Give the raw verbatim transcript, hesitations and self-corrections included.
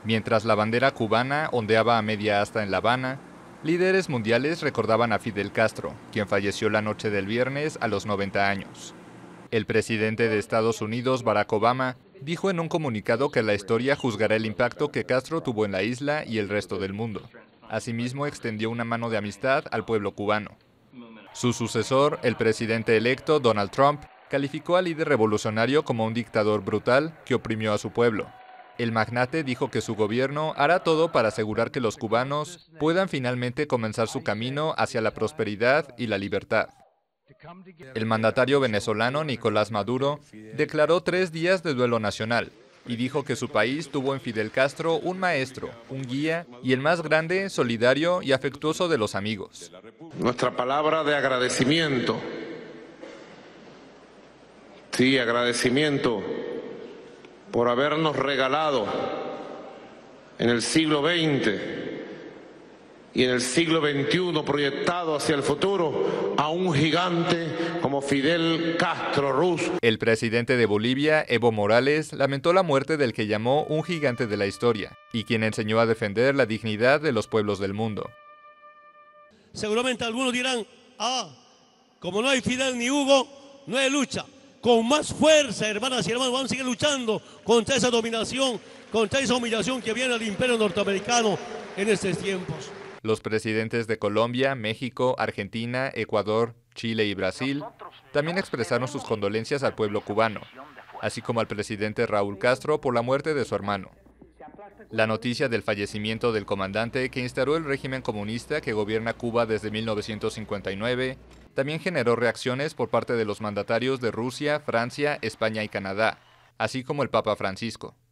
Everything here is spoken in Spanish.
Mientras la bandera cubana ondeaba a media asta en La Habana, líderes mundiales recordaban a Fidel Castro, quien falleció la noche del viernes a los noventa años. El presidente de Estados Unidos, Barack Obama, dijo en un comunicado que la historia juzgará el impacto que Castro tuvo en la isla y el resto del mundo. Asimismo, extendió una mano de amistad al pueblo cubano. Su sucesor, el presidente electo, Donald Trump, calificó al líder revolucionario como un dictador brutal que oprimió a su pueblo. El magnate dijo que su gobierno hará todo para asegurar que los cubanos puedan finalmente comenzar su camino hacia la prosperidad y la libertad. El mandatario venezolano Nicolás Maduro declaró tres días de duelo nacional y dijo que su país tuvo en Fidel Castro un maestro, un guía y el más grande, solidario y afectuoso de los amigos. Nuestra palabra de agradecimiento, sí, agradecimiento por habernos regalado en el siglo veinte y en el siglo veintiuno proyectado hacia el futuro a un gigante como Fidel Castro Ruz. El presidente de Bolivia, Evo Morales, lamentó la muerte del que llamó un gigante de la historia y quien enseñó a defender la dignidad de los pueblos del mundo. Seguramente algunos dirán, ah, como no hay Fidel ni Hugo, no hay lucha. Con más fuerza, hermanas y hermanos, vamos a seguir luchando contra esa dominación, contra esa humillación que viene del imperio norteamericano en estos tiempos. Los presidentes de Colombia, México, Argentina, Ecuador, Chile y Brasil también expresaron sus condolencias al pueblo cubano, así como al presidente Raúl Castro por la muerte de su hermano. La noticia del fallecimiento del comandante que instauró el régimen comunista que gobierna Cuba desde mil novecientos cincuenta y nueve también generó reacciones por parte de los mandatarios de Rusia, Francia, España y Canadá, así como el Papa Francisco.